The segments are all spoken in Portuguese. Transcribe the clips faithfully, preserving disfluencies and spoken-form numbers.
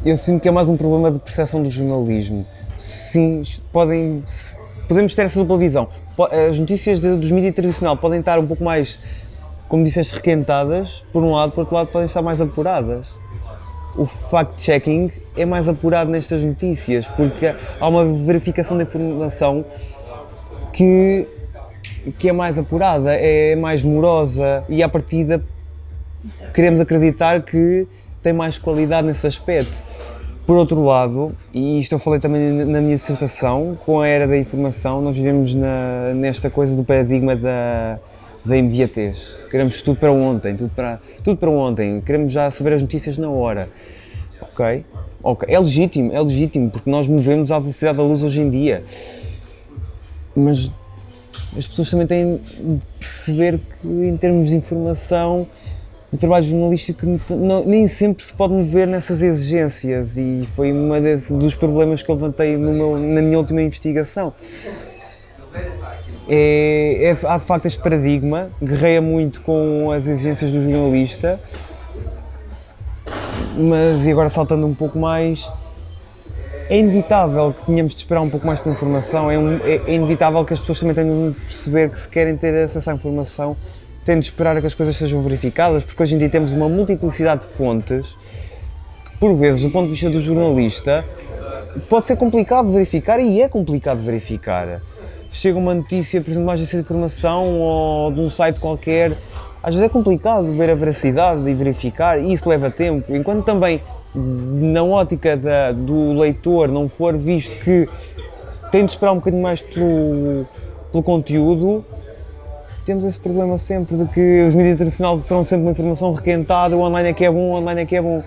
Eu sinto que é mais um problema de percepção do jornalismo. Sim, podem, podemos ter essa dupla visão. As notícias de, dos mídias tradicional podem estar um pouco mais, como disseste, requentadas, por um lado, por outro lado podem estar mais apuradas. O fact-checking é mais apurado nestas notícias, porque há uma verificação da informação que, que é mais apurada, é mais morosa e, à partida, queremos acreditar que tem mais qualidade nesse aspecto. Por outro lado, e isto eu falei também na minha dissertação, com a era da informação, nós vivemos na, nesta coisa do paradigma da, da imediatez. Queremos tudo para ontem, tudo para, tudo para ontem, queremos já saber as notícias na hora. Ok? Ok, é legítimo, é legítimo, porque nós movemos à velocidade da luz hoje em dia. Mas as pessoas também têm de perceber que, em termos de informação, o trabalho jornalístico não, nem sempre se pode mover nessas exigências, e foi um dos problemas que eu levantei no meu, na minha última investigação. É, é, há de facto este paradigma, guerreia muito com as exigências do jornalista, mas, e agora saltando um pouco mais, é inevitável que tenhamos de esperar um pouco mais pela informação, é, um, é, é inevitável que as pessoas também tenham de perceber que, se querem ter acesso à informação, têm de esperar a que as coisas sejam verificadas, porque hoje em dia temos uma multiplicidade de fontes que, por vezes, do ponto de vista do jornalista, pode ser complicado de verificar, e é complicado de verificar. Chega uma notícia, por exemplo, de uma agência de informação ou de um site qualquer, às vezes é complicado ver a veracidade e verificar, e isso leva tempo, enquanto também, na ótica da, do leitor, não for visto que tem de esperar um bocadinho mais pelo, pelo conteúdo, temos esse problema sempre de que os mídias tradicionais serão sempre uma informação requentada, o online é que é bom, o online é que é bom.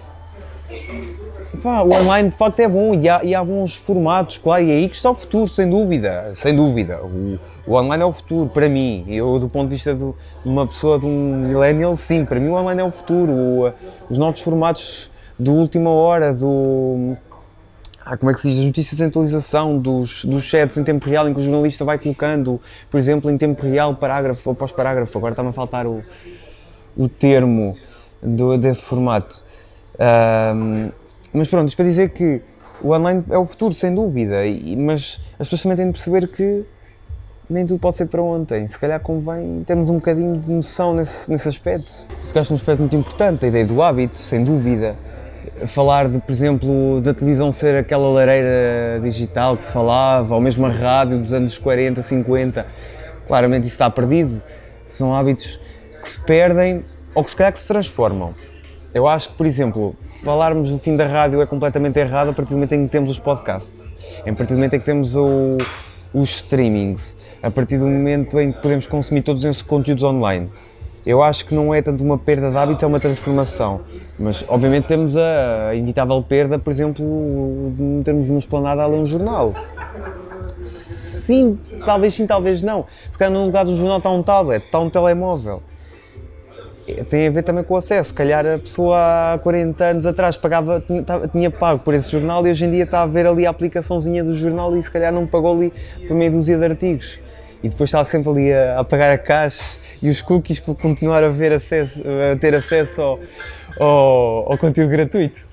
Pá, o online de facto é bom, e há, e há bons formatos, claro, e é aí que está o futuro, sem dúvida, sem dúvida. O, o online é o futuro, para mim. Eu, do ponto de vista de uma pessoa, de um millennial, sim, para mim o online é o futuro. O, os novos formatos do última hora, do... Ah, como é que se diz? As notícias em atualização, dos, dos chats em tempo real, em que o jornalista vai colocando, por exemplo, em tempo real, parágrafo ou pós-parágrafo. Agora está-me a faltar o, o termo do, desse formato. Um, mas pronto, isto para dizer que o online é o futuro, sem dúvida, e, mas as pessoas também têm de perceber que nem tudo pode ser para ontem. Se calhar convém termos um bocadinho de noção nesse, nesse aspecto. Tocaste num aspecto muito importante, a ideia do hábito, sem dúvida. Falar, de, por exemplo, da televisão ser aquela lareira digital que se falava, ou mesmo a rádio dos anos quarenta, cinquenta, claramente isso está perdido. São hábitos que se perdem ou que se calhar que se transformam. Eu acho que, por exemplo, falarmos do fim da rádio é completamente errado a partir do momento em que temos os podcasts, a partir do momento em que temos o, os streamings, a partir do momento em que podemos consumir todos esses conteúdos online. Eu acho que não é tanto uma perda de hábito, é uma transformação. Mas, obviamente, temos a inevitável perda, por exemplo, de não termos uma esplanada a ler um jornal. Sim, talvez sim, talvez não. Se calhar no lugar do jornal está um tablet, está um telemóvel. Tem a ver também com o acesso. Se calhar a pessoa há quarenta anos atrás pagava, tinha pago por esse jornal, e hoje em dia está a ver ali a aplicaçãozinha do jornal e se calhar não pagou ali por meia dúzia de artigos. E depois está sempre ali a, a pagar a cash e os cookies para continuar a, ver acesso, a ter acesso ao, ao, ao conteúdo gratuito.